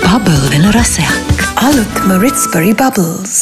Bubble වෙන රසයක්. අලුත්ම රිට්ස්බරි බබල්ස්.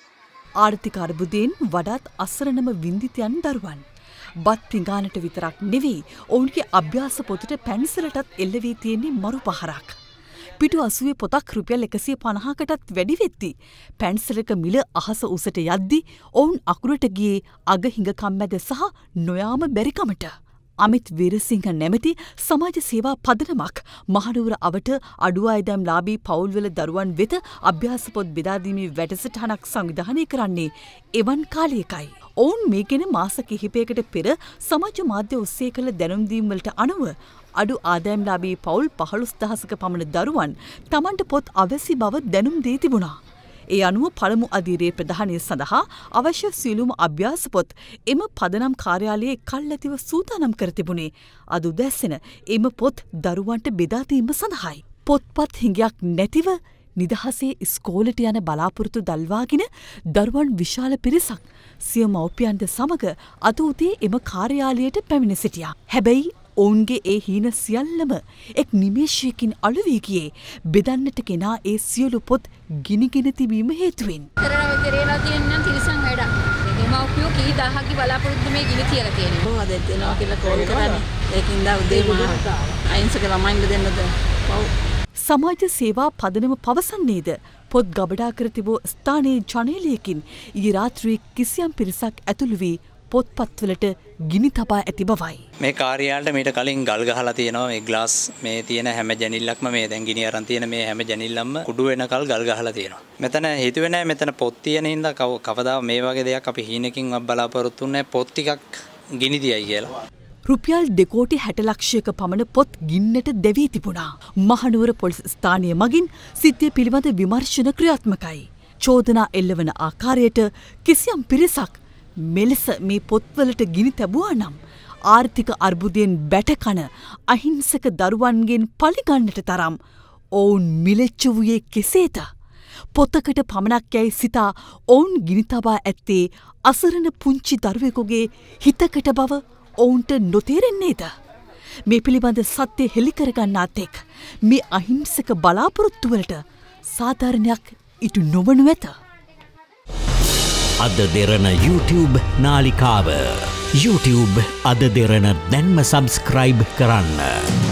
ආර්ථික අර්බුදයෙන් වඩාත් අසරණම වින්දිතයන් දරුවන්. බත් පිඟානට විතරක් නෙවෙයි ඔවුන්ගේ අභ්‍යාස පොතට පැන්සලටත් එල්ල වී තියෙන්නේ මරු පහරක්. පිටු 80 පොතක් රුපියල් 150කටත් වැඩි වෙද්දී පැන්සලක මිල අහස උසට යද්දී ඔවුන් අකුරට ගියේ අග හිඟකම් මැද සහ නොයාම බැරිකමට. අමිත් වීරසිංහ නැමැති සමාජ සේවා පදනමක් මහනුවර අවට අඩු ආදායම් ලාභී පවුල්වල දරුවන් වෙත අභ්‍යාස පොත් බෙදා දීමේ වැඩසටහනක් සංවිධානය කරන්නේ එවන් කාලයකයි. ඔවුන් මේ ගැන මාස කිහිපයකට පෙර සමාජ මාධ්‍ය ඔස්සේ කළ දැනුම් දීම් වලට අනුව අඩු ආදායම් ලාභී පවුල් 15000ක පමණ දරුවන් තමන්ට පොත් අවැසි බව දැනුම් දී තිබුණා. ඒ අනුව පළමු අදියරේ ප්‍රධානය සඳහා අවශ්‍ය සියලුම අභ්‍යාස පොත් එම පදනම් කාර්යාලයේ කල්ැතිව සූදානම් කර තිබුණේ අද උදැසන එම පොත් දරුවන්ට බෙදා දීම සඳහායි. පොත්පත් හිඟයක් නැතිව නිදහසේ ඉස්කෝලට යන බලාපොරොත්තු දල්වාගෙන දරුවන් විශාල පිරිසක් සිය මව්පියන්ද සමග අද උදේ එම කාර්යාලයට පැමිණ සිටියා. හැබැයි ඔවුන්ගේ ඒ හීන සියල්ලම එක් නිමේෂයකින් අලු වී ගියේ බෙදන්නට කෙනා ඒ සියලු පොත් ගිනිගෙන තිබීම හේතුවෙන්. කරේලා තියෙන නම් තිරසන් වැඩක්. දෙමව්පියෝ කී දහහක්ගේ බලාපොරොත්තු මේ ගිනි තියලා තියෙනවා. මොකද දෙනවා කියලා කෝල් කරන්නේ. ඒකින්ද උදේ මා අයින්සක ළමයින්ට දෙන්නද පව්. සමාජ සේවා පදනම පවසන්නේද පොත් ගබඩා කර තිබූ ස්ථානයේ ජනේලයකින් ඊ රාත්‍රියේ කිසියම් පිරිසක් ඇතුළු වී පොත්පත්වලට ගිනි තබා ඇති බවයි. මේ කාර්යාලයට මීට කලින් ගල් ගහලා තියෙනවා. මේ ග්ලාස් මේ තියෙන හැම ජනෙල්ලක්ම මේ දැන් ගිනි අරන් තියෙන මේ හැම ජනෙල්ලක්ම කුඩු වෙනකල් ගල් ගහලා තියෙනවා. මෙතන හිතුවේ නැහැ මෙතන පොත් තියෙන හින්දා කවදා මේ වගේ දෙයක් අපි හීනකින් බලාපොරොත්තු වෙන්නේ පොත් ටිකක් ගිනි දියයි කියලා. රුපියල් 2 කෝටි 60 ලක්ෂයක පමණ පොත් ගින්නට දැවී තිබුණා. මහනුවර පොලිස් ස්ථානය මගින් සිද්ධිය පිළිබඳ විමර්ශන ක්‍රියාත්මකයි. චෝදනා එල්ලවන ආකාරයට කිසියම් පිරිසක් මෙලෙස මේ පොත්වලට ගිනි තැබුවා නම් ආර්ථික අර්බුදයෙන් බැටකන අහිංසක දරුවන්ගෙන් පලිගන්නට තරම් ඔවුන් මිලෙච්ච වූයේ කෙසේද? පොතකට පමණක් යැයි සිතා ඔවුන් ගිනි තබා ඇත්තේ අසරණ පුංචි දරුවෙකුගේ හිතකට බව ඔවුන්ට නොතේරෙන්නේද? මේ පිළිබඳ සත්‍ය හෙළි කරගන්නාත් එක් මේ අහිංසක බලාපොරොත්තුවලට සාධාරණයක් ඉටු නොවනු ඇත. AdaDerana YouTube නාලිකාව YouTube AdaDerana දැන්ම සබස්ක්‍රයිබ් කරන්න.